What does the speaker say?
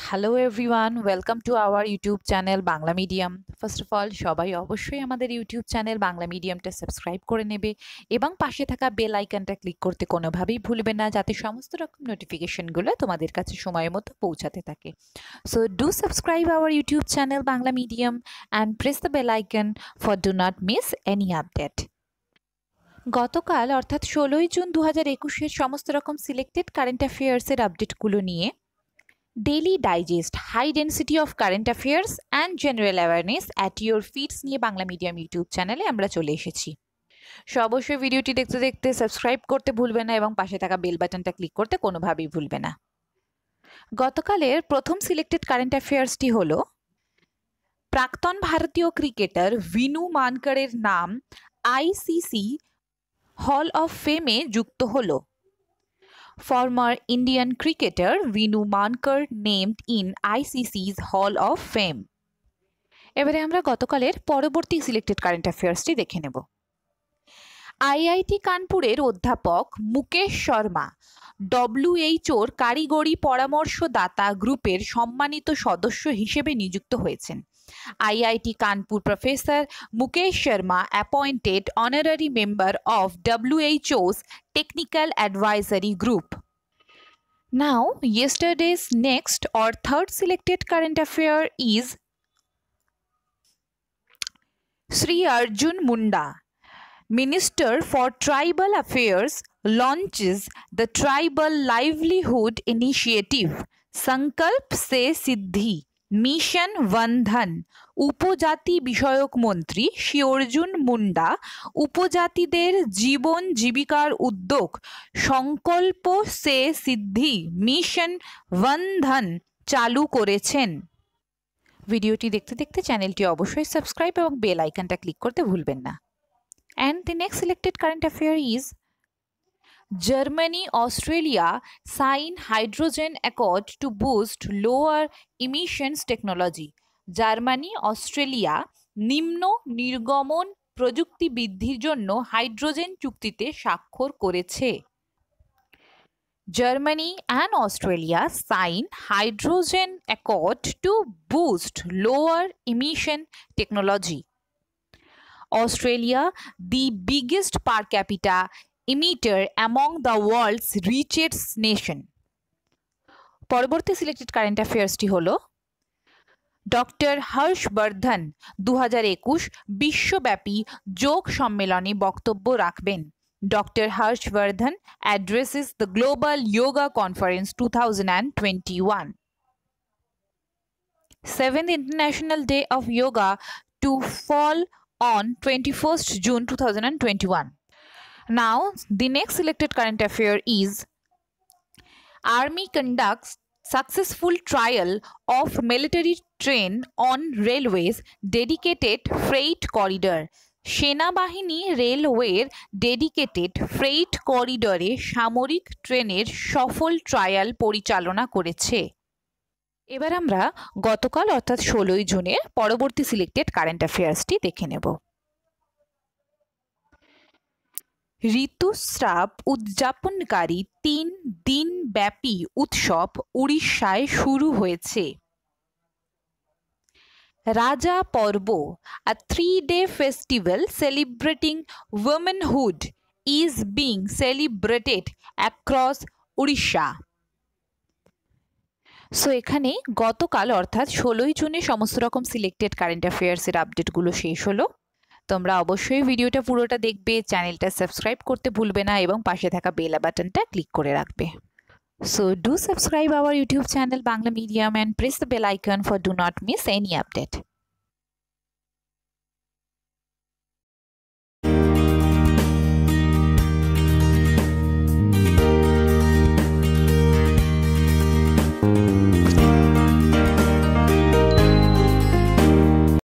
Hello everyone, welcome to our YouTube channel Bangla medium. First of all সবাই অবশ্যই আমাদের YouTube channel Bangla মিডিয়ামটা subscribe করে নেবে এবং পাশে থাকা বেল আইকনটা ক্লিক করতে কোনোভাবেই ভুলবে না, যাতে সমস্ত রকম নোটিফিকেশনগুলো তোমাদের কাছে সময় মতো পৌঁছাতে থাকে। So do subscribe our YouTube channel Bangla medium and press the bell icon for do not miss any update. গতকাল অর্থাৎ 16ই জুন 2021-এর সমস্ত রকম সিলেক্টেড কারেন্ট অ্যাফেয়ার্সের আপডেটগুলো নিয়ে daily digest high density of current affairs and general awareness at your feeds নিয়ে Bangla medium YouTube চ্যানেলে আমরা চলে এসেছি। সো অবশ্যই ভিডিওটি দেখতে দেখতে সাবস্ক্রাইব করতে ভুলবে না এবং পাশে থাকা বেল বাটনটা ক্লিক করতে কোনোভাবেই ভুলবে না। গতকালের প্রথম সিলেক্টেড কারেন্ট অ্যাফেয়ার্সটি হলো প্রাক্তন ভারতীয় ক্রিকেটার ভিনু মানকারের নাম আইসিসি হল অফ ফেমে যুক্ত হলো। Former Indian cricketer Vinu Mankar named in ICC's Hall of Fame. এবারে আমরা গতকালের পরবর্তী সিলেক্টেড কারেন্ট অ্যাফেয়ার্সটি দেখে নেব। আইআইটি কানপুরের অধ্যাপক মুকেশ শর্মা ডব্লিউএইচওর কারিগরি পরামর্শদাতা গ্রুপের সম্মানিত সদস্য হিসেবে নিযুক্ত হয়েছেন। IIT Kanpur professor Mukesh Sharma appointed honorary member of WHO's Technical Advisory Group. Now, yesterday's next or third selected current affair is Sri Arjun Munda, Minister for Tribal Affairs, launches the Tribal Livelihood Initiative Sankalp Se Siddhi mission Bandhan. উপজাতি বিষয়ক মন্ত্রী শ্রী অর্জুন মুন্ডা উপজাতিদের জীবন জীবিকার উদ্যোগ সংকল্প সে সিদ্ধি mission বন্ধন চালু করেছেন। ভিডিওটি দেখতে দেখতে চ্যানেলটি অবশ্যই সাবস্ক্রাইব এবং বেল আইকনটা ক্লিক করতে ভুলবেন না। And the next selected current affair is Germany, Australia sign hydrogen accord to boost lower emissions technology. Germany Australia নিম্ন নির্গমন প্রযুক্তি বৃদ্ধির জন্য হাইড্রোজেন চুক্তিতে স্বাক্ষর করেছে। Germany and Australia sign hydrogen accord to boost lower emission technology. Australia, the biggest per capita emitter among the world's richest nation. পরবর্তী selected current অ্যাফেয়ার্সটি হলো ডক্টর হর্ষবর্ধন 2021 বিশ্বব্যাপী যোগ সম্মেলনে বক্তব্য রাখবেন। Doctor Harshvardhan addresses the Global Yoga Conference 2021. 7th International Day of Yoga to fall on 21st June 2021. Now, the next selected current affair is Army conducts successful trial of military train on railways dedicated freight corridor. সেনাবাহিনী রেলওয়ের dedicated freight করিডরে সামরিক ট্রেনের সফল trial পরিচালনা করেছে। এবার আমরা গতকাল অর্থাৎ 16ই জুনের পরবর্তী সিলেক্টেড কারেন্ট অ্যাফেয়ার্সটি দেখে নেব। ঋতুস্রাব উদযাপনকারী 3 দিন ব্যাপী উৎসব উড়িষ্যায় শুরু হয়েছে। রাজা পর্ব, a 3-day festival celebrating womanhood, is being celebrated across Odisha. So এখানে গতকাল অর্থাৎ 16ই জুনে সমস্ত রকম সিলেক্টেড কারেন্ট অ্যাফেয়ার্সের আপডেটগুলো শেষ হলো। তোমরা অবশ্যই ভিডিওটা পুরোটা দেখবে, চ্যানেলটা সাবস্ক্রাইব করতে ভুলবে না এবং পাশে থাকা বেল বাটনটা ক্লিক করে রাখবে। So do subscribe our YouTube channel Bangla medium and press the bell icon for do not miss any update.